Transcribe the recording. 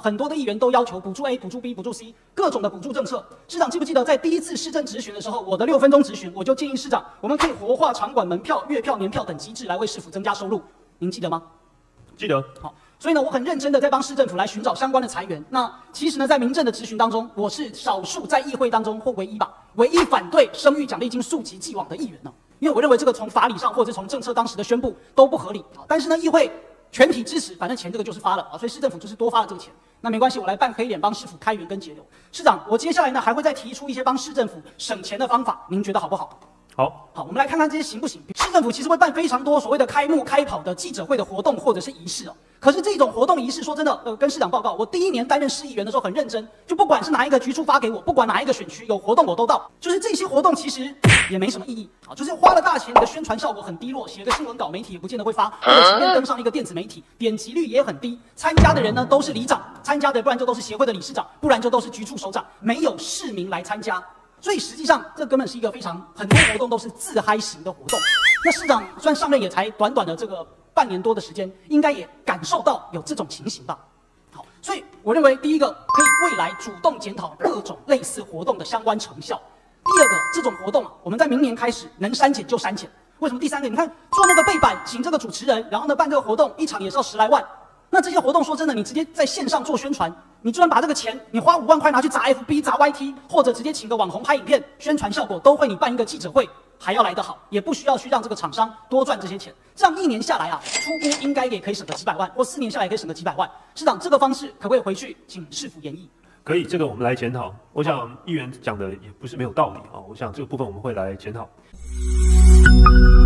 很多的议员都要求补助 A、补助 B、补助 C， 各种的补助政策。市长记不记得在第一次市政质询的时候，我的6分钟质询，我就建议市长，我们可以活化场馆门票、月票、年票等机制来为市府增加收入，您记得吗？ 记得。 好。所以呢，我很认真的在帮市政府来寻找相关的财源。那其实呢，在民政的质询当中，我是少数在议会当中或唯一吧，唯一反对生育奖励金溯及既往的议员呢。因为我认为这个从法理上或者从政策当时的宣布都不合理。但是呢，议会全体支持，反正钱这个就是发了啊，所以市政府就是多发了这个钱。那没关系，我来扮黑脸帮市府开源跟节流。市长，我接下来呢还会再提出一些帮市政府省钱的方法，您觉得好不好？ 好， 我们来看看这些行不行？市政府其实会办非常多所谓的开幕、开跑的记者会的活动或者是仪式哦。可是这种活动仪式，说真的，跟市长报告，我第1年担任市议员的时候很认真，就不管是哪一个局处发给我，不管哪一个选区有活动我都到。就是这些活动其实也没什么意义啊，就是花了大钱，你的宣传效果很低落，写个新闻稿媒体也不见得会发，或者前面登上一个电子媒体，点击率也很低。参加的人呢都是里长，参加的不然就都是协会的理事长，不然就都是局处首长，没有市民来参加。所以实际上，这根本是一个很多活动都是自嗨型的活动。那市长虽然上任也才短短的这个半年多的时间，应该也感受到有这种情形吧？好，所以我认为第一个可以未来主动检讨各种类似活动的相关成效。第二个，这种活动我们在明年开始能删减就删减。为什么？第三个，你看做那个背板，请这个主持人，然后呢办这个活动，一场也是要10来万。那这些活动说真的，你直接在线上做宣传，你就算把这个钱，你花5万块拿去砸 FB、砸 YT， 或者直接请个网红拍影片，宣传效果都会你办一个记者会还要来得好，也不需要去让这个厂商多赚这些钱。这样1年下来啊，初估应该也可以省个几百万，或4年下来也可以省个几百万。市长，这个方式可不可以回去请市府研议？ 可以，这个我们来检讨。我想议员讲的也不是没有道理啊，我想这个部分我们会来检讨。